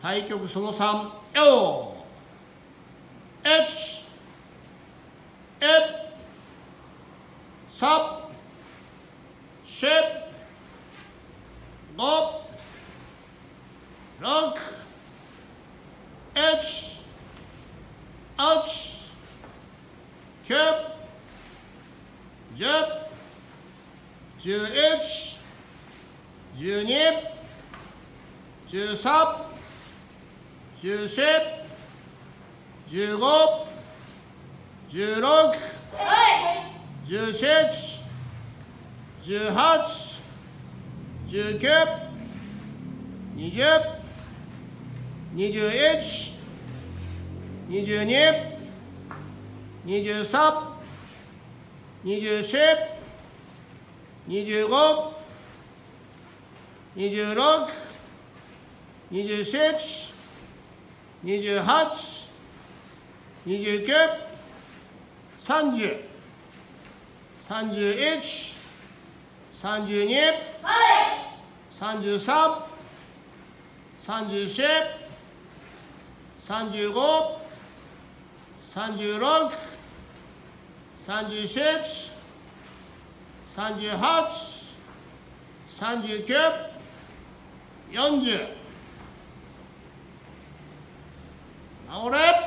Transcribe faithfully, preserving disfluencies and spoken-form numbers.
太極そのさん、よーいち、い、さ、し、ご、ろく、いち、はち、きゅう、じゅう、じゅういち、じゅうに、じゅうさん、じゅうよん、じゅうご、じゅうろく、じゅうなな、じゅうはち、じゅうきゅう、にじゅう、にじゅういち、にじゅうに、にじゅうさん、にじゅうよん、にじゅうご、にじゅうろく、にじゅうなな、にじゅうはち、にじゅうきゅう、さんじゅう、さんじゅういち、さんじゅうに、さんじゅうさん、さんじゅうよん、さんじゅうご、さんじゅうろく、さんじゅうなな、さんじゅうはち、さんじゅうきゅう、よんじゅう。治れ。